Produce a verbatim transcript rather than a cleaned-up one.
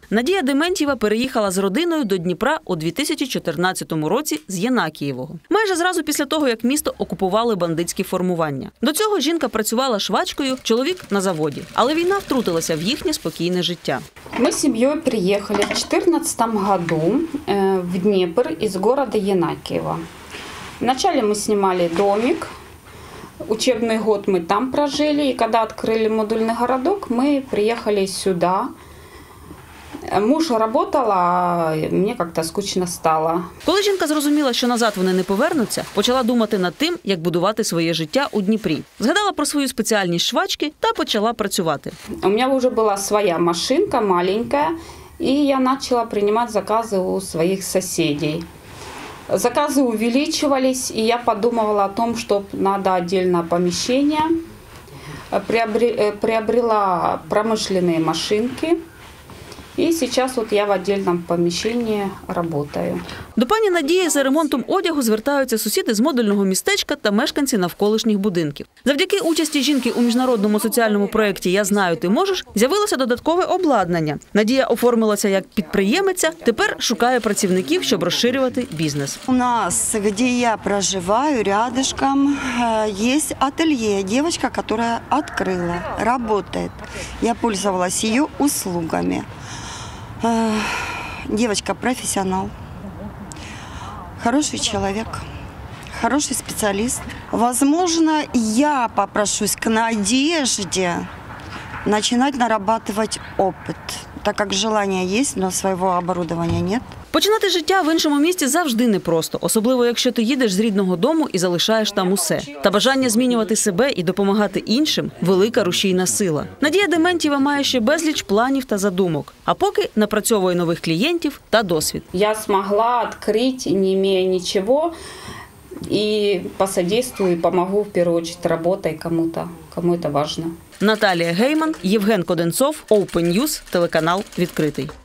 Надія Дементьєва переїхала з родиною до Дніпра у дві тисячі чотирнадцятому році з Єнакієвого. Майже зразу після того, як місто окупували бандитські формування. До цього жінка працювала швачкою, чоловік – на заводі. Але війна втрутилася в їхнє спокійне життя. Ми з сім'єю приїхали в дві тисячі чотирнадцятому году в Дніпр із міста Єнакієва. Вначале мы снимали домик, учебный год мы там прожили, и когда открыли модульный городок, мы приехали сюда. Муж работал, а мені як-то скучно стало. Коли жінка зрозуміла, що назад вони не повернуться, почала думати над тим, як будувати своє життя у Дніпрі. Згадала про свою спеціальність швачки та почала працювати. У мене вже була своя машинка, маленька, і я почала приймати закази у своїх сусідів. Заказы увеличивались, и я подумала о том, что надо отдельное помещение. Приобрела промышленные машинки. І зараз от я в віддільному поміщенні працюю. До пані Надії за ремонтом одягу звертаються сусіди з модульного містечка та мешканці навколишніх будинків. Завдяки участі жінки у міжнародному соціальному проєкті «Я знаю, ти можеш» з'явилося додаткове обладнання. Надія оформилася як підприємиця, тепер шукає працівників, щоб розширювати бізнес. У нас, де я проживаю, рядышком є ательє. Дівчинка, яка відкрила, працює. Я пользовалась її услугами. Девочка профессионал, хороший человек, хороший специалист. Возможно, я попрошусь к Надежде начинать нарабатывать опыт, так как желание есть, но своего оборудования нет. Починати життя в іншому місті завжди непросто, особливо якщо ти їдеш з рідного дому і залишаєш там усе. Та бажання змінювати себе і допомагати іншим – велика рушійна сила. Надія Дементьєва має ще безліч планів та задумок, а поки напрацьовує нових клієнтів та досвід. Я змогла відкрити, не маю нічого, і посодействую, і допомогу в першу чергу роботою кому-то, кому це важливо. Наталія Гейман, Євген Коденцов, Open News, телеканал «Відкритий».